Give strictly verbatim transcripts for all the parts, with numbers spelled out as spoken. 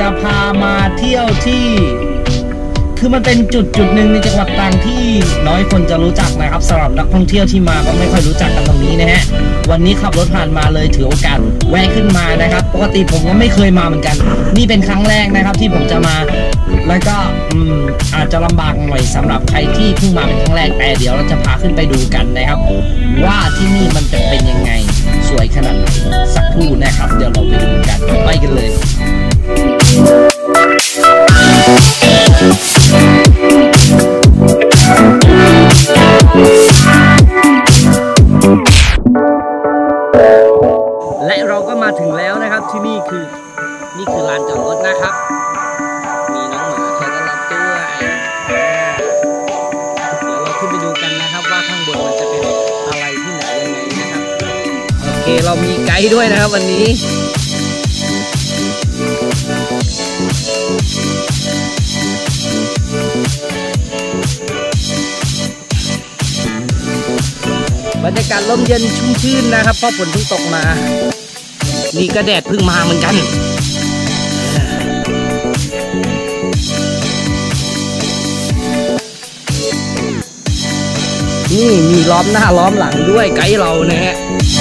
จะพามาเที่ยวที่คือมันเป็นจุดจุดหนึ่งในจังหวัดตรังที่น้อยคนจะรู้จักนะครับสำหรับนักท่องเที่ยวที่มาก็ไม่ค่อยรู้จักกันตรงนี้นะฮะวันนี้ขับรถผ่านมาเลยถือโอกาสแวะขึ้นมานะครับปกติผมก็ไม่เคยมาเหมือนกันนี่เป็นครั้งแรกนะครับที่ผมจะมาแล้วก็อืมอาจจะลำบากหน่อยสำหรับใครที่เพิ่งมาเป็นครั้งแรกแต่เดี๋ยวเราจะพาขึ้นไปดูกันนะครับว่าที่นี่มันจะเป็นยังไงสวยขนาดไหนสักครู่นะครับเดี๋ยวเราไปดูกันไปกันเลยและเราก็มาถึงแล้วนะครับที่นี่คือนี่คือลานจอดรถนะครับมีน้องหมาคอยต้อนรับด้วยเดี๋ยวเราขึ้นไปดูกันนะครับว่าข้างบนมันจะเป็นอะไรที่ไหนยังไงนะครับโอเคเรามีไกด์ด้วยนะครับวันนี้บรรยากาศร่มเย็นชุ่มชื่นนะครับเพราะฝนเพิ่งตกมานี่ก็แดดเพิ่งมาเหมือนกันนี่มีล้อมหน้าล้อมหลังด้วยไกด์เรานะฮะ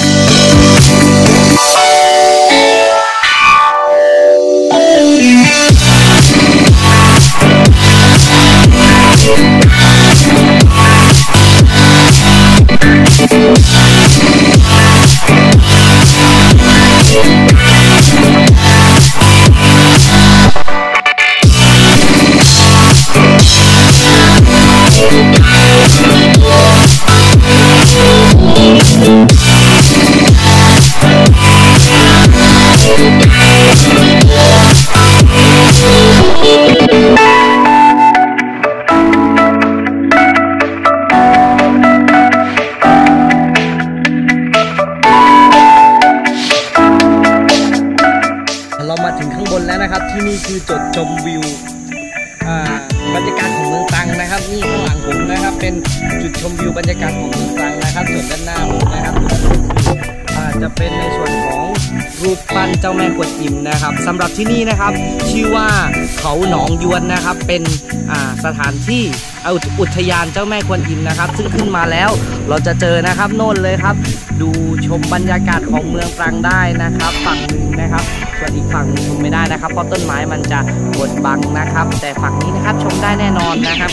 เรามาถึงข้างบนแล้วนะครับที่นี่คือจุดชมวิวบรรยากาศของเมืองตรังนะครับนี่ข้างหลังผมนะครับเป็นจุดชมวิวบรรยากาศของเมืองตรังนะครับส่วนด้านหน้าผมนะครับจะเป็นในส่วนของรูปปั้นเจ้าแม่กวนอิมนะครับสำหรับที่นี่นะครับชื่อว่าเขาหนองยวนนะครับเป็นสถานที่อุทยานเจ้าแม่กวนอิมนะครับซึ่งขึ้นมาแล้วเราจะเจอนะครับโน่นเลยครับดูชมบรรยากาศของเมืองตรังได้นะครับฝั่งหนึ่งนะครับส่วนอีกฝั่งชมไม่ได้นะครับเพราะต้นไม้มันจะบดบังนะครับแต่ฝั่งนี้นะครับชมได้แน่นอนนะครับ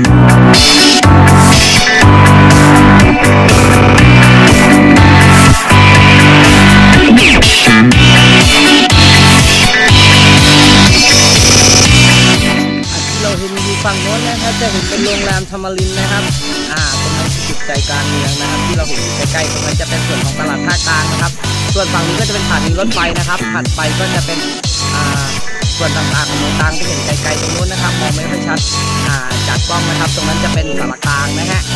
เราเห็นอยู่ฝั่งโน้นนะครับจะเห็นเป็นโรงแรมธรรมรินทร์นะครับอ่าตรงนั้นคือจุดใจกลางเมืองนะครับที่เราเห็นอยู่ใกล้ๆตรงนั้นจะเป็นส่วนของตลาดภาคกลางนะครับส่วนฝั่งนี้ก็จะเป็นสถานีรถไฟนะครับถัดไปก็จะเป็นอ่าส่วนต่างๆของเมืองตรังที่เห็นไกลๆตรงโน้นนะครับมองไม่ค่อยชัดอ่าจากกล้องนะครับตรงนั้นจะเป็นสารกลางนะฮะ